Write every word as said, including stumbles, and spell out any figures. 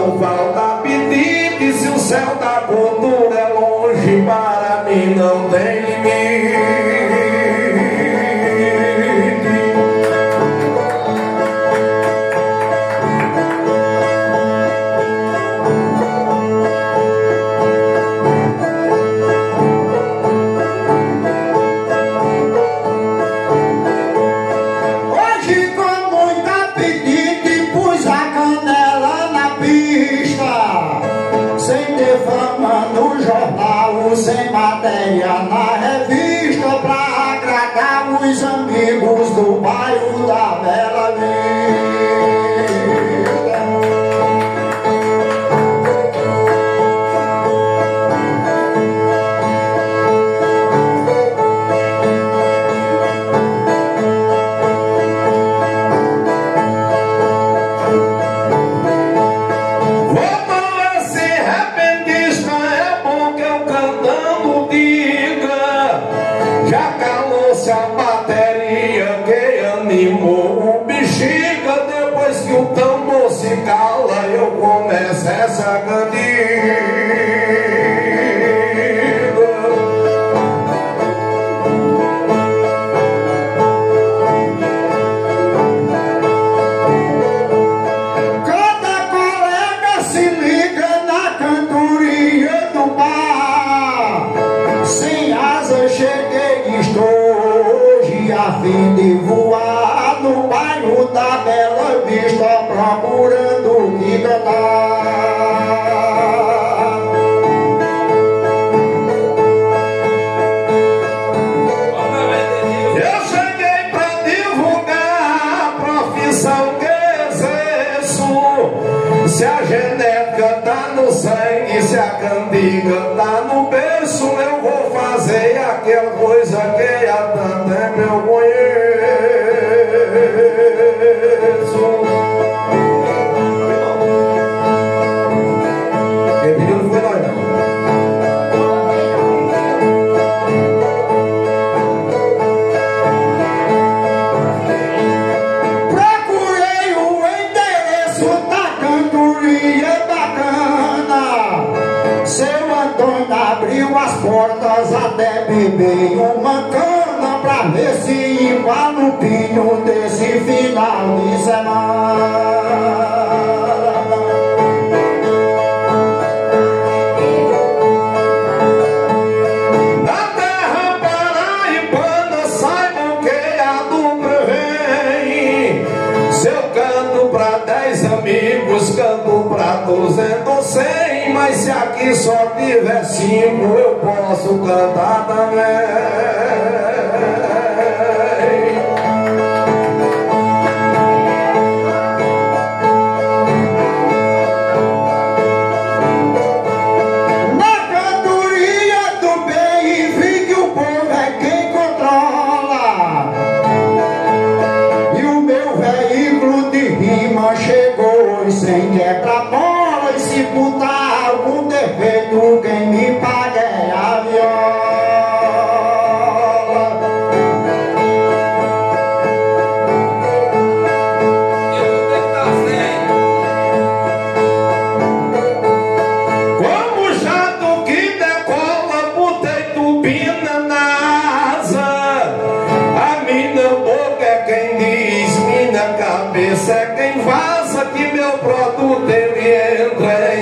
não falta apetite. Se o céu da cultura é longe, para mim não tem limite. Sem matéria na revista, pra agradar os amigos do bairro da Bela Vista. A bateria que animou o bexiga, depois que o tambor se cala, eu começo essa cantiga. Cada colega se liga na cantoria do bar. Sem asa cheguei, estou a fim de voar no bairro da Bela Vista, procurando o que cantar. Eu cheguei pra divulgar a profissão que exerço. Se a genética tá no sangue, se a cantiga tá no berço, eu vou fazer aquela coisa que há tanto tempo eu conheço. Quem pediu não foi nós, não. Procurei o endereço da cantoria bacana. Seu Antônio abriu as portas, até beber uma cana, pra ver se embala o pinho desse final de semana. Na terra paraibana, saibam que a dupla vem. Se eu canto pra dez amigos, canto pra duzentos, cem. Mas se aqui só tiver cinco, eu posso cantar também. Na cantoria do bem, vi que o povo é quem controla. E o meu veículo de rima chegou, e sem quebra-mola, e se botar algum defeito, quem me paga é a viola. Como jato que decola, botei turbina na asa. A mina boca é quem diz, mina cabeça é quem vaza, que meu produto ele entra